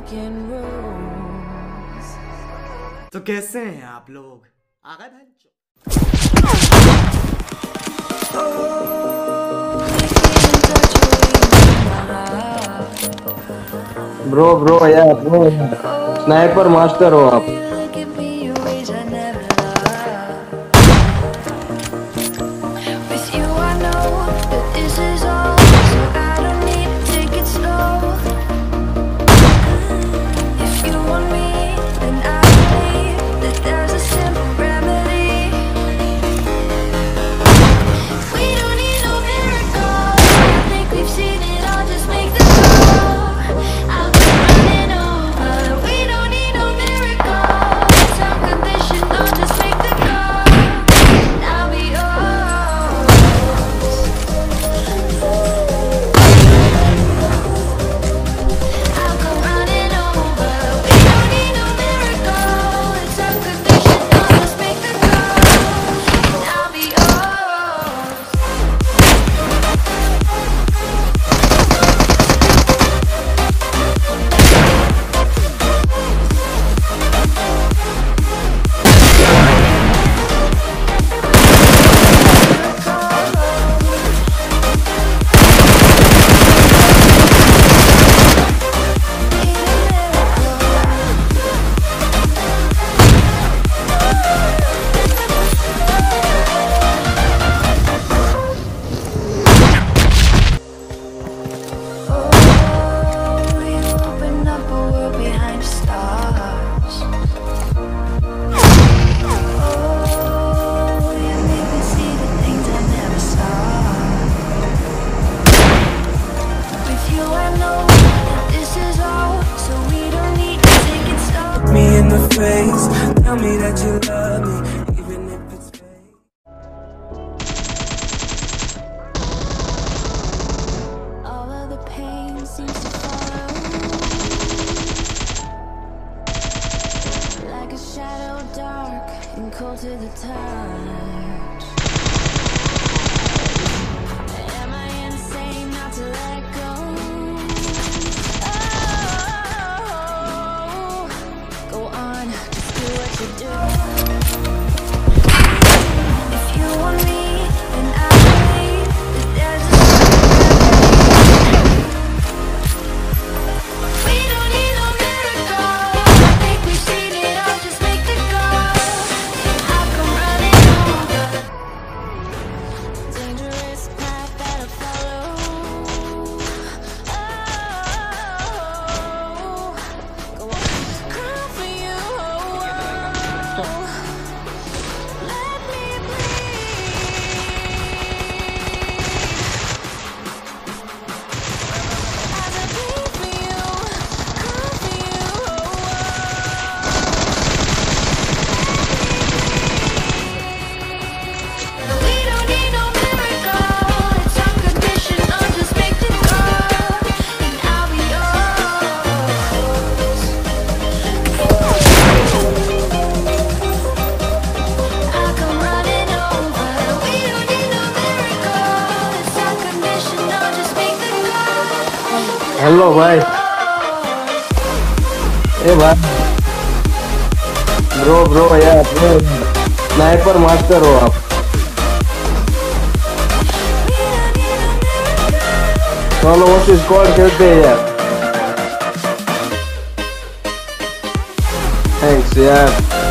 breaking rules. तो कैसे हैं आप लोग? आ गए भाई? ब्रो यार ब्रो, स्नाइपर मास्टर हो आप। Face. Tell me that you love me, even if it's fake. All of the pain seems to follow, like a shadow, dark and cold to the touch. Am I insane not to let go? Do. If you want me, then I believe that there's a we don't need no miracle. I think we've seen it all, just make the call. I'll come running over. Dangerous path that I follow. Go on, cry for you. Hello भाई, ए भाई bro यार bro, sniper master हो आप। चलो वो squad खेलते हैं यार। थैंक्स यार।